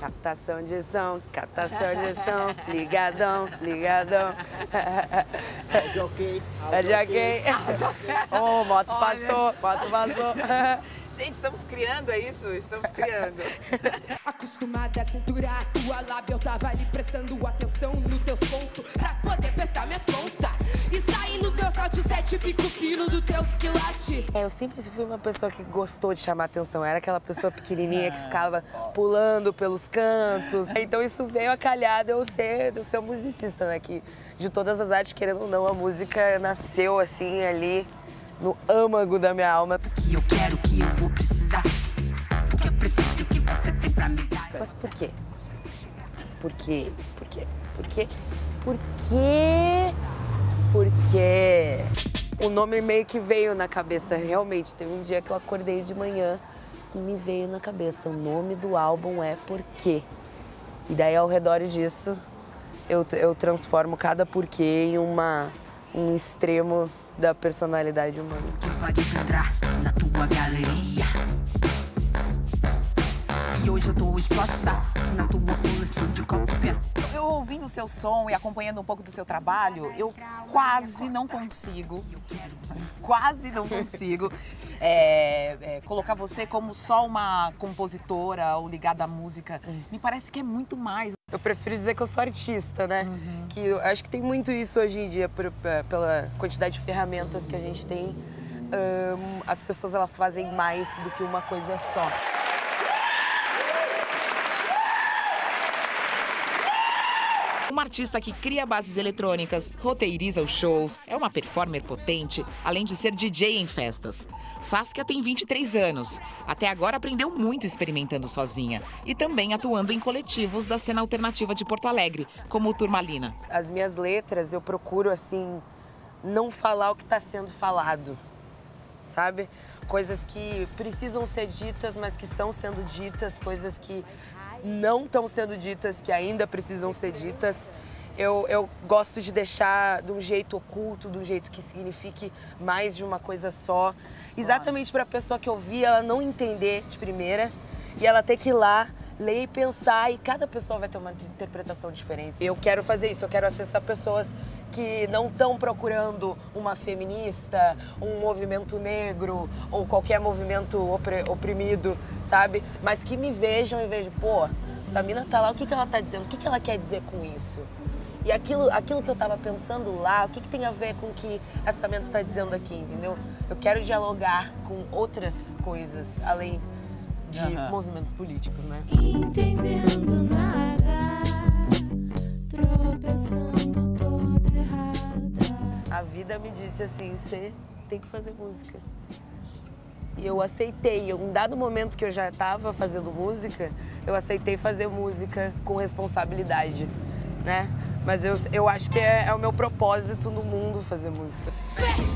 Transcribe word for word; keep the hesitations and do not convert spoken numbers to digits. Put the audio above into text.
Captação de som, captação de som, ligadão, ligadão. É jockey. É jockey. Oh, moto passou, moto passou. Gente, estamos criando, é isso? Estamos criando. Acostumada a cintura, a tua lábia, eu tava ali prestando atenção nos teus pontos pra poder prestar minhas contas. E sair no teu salto sete bico fino do teus quilates. Eu sempre fui uma pessoa que gostou de chamar atenção. Era aquela pessoa pequenininha que ficava pulando pelos cantos. Então isso veio a calhar de eu ser, de eu ser um musicista, né? Que de todas as artes, querendo ou não, a música nasceu assim ali no âmago da minha alma. O que eu quero, o que eu vou precisar. O que eu preciso, o que você tem pra me dar. Mas por quê? Por quê? Por quê? Por quê? Por quê? Por quê? O nome meio que veio na cabeça, realmente. Teve um dia que eu acordei de manhã e me veio na cabeça. O nome do álbum é Por Quê? E daí, ao redor disso, eu, eu transformo cada porquê em uma, um extremo da personalidade humana. Pode entrar na tua galeria. E hoje eu tô exposta na tua coleção de cópia. Eu ouvindo o seu som e acompanhando um pouco do seu trabalho, eu quase não consigo, quase não consigo é, é, colocar você como só uma compositora ou ligada à música. Me parece que é muito mais. Eu prefiro dizer que eu sou artista, né? Uhum. Que eu acho que tem muito isso hoje em dia, por, pela quantidade de ferramentas que a gente tem. Um, as pessoas, elas fazem mais do que uma coisa só. Uma artista que cria bases eletrônicas, roteiriza os shows, é uma performer potente, além de ser D J em festas. Saskia tem vinte e três anos. Até agora aprendeu muito experimentando sozinha e também atuando em coletivos da cena alternativa de Porto Alegre, como o Turmalina. As minhas letras, eu procuro, assim, não falar o que está sendo falado, sabe? Coisas que precisam ser ditas, mas que estão sendo ditas, coisas que não estão sendo ditas, que ainda precisam ser ditas. Eu, eu gosto de deixar de um jeito oculto, de um jeito que signifique mais de uma coisa só. Exatamente para a pessoa que ouvir, ela não entender de primeira e ela ter que ir lá, ler e pensar, e cada pessoa vai ter uma interpretação diferente. Eu quero fazer isso, eu quero acessar pessoas que não estão procurando uma feminista, um movimento negro ou qualquer movimento oprimido, sabe? Mas que me vejam e vejam, pô, essa mina tá lá, o que, que ela tá dizendo? O que, que ela quer dizer com isso? E aquilo, aquilo que eu tava pensando lá, o que, que tem a ver com o que essa mina tá dizendo aqui, entendeu? Eu quero dialogar com outras coisas, além de uhum. movimentos políticos, né? Entendendo nada, tropeçando toda errada. A vida me disse assim, você tem que fazer música. E eu aceitei. Em um dado momento que eu já estava fazendo música, eu aceitei fazer música com responsabilidade, né? Mas eu, eu acho que é, é o meu propósito no mundo fazer música.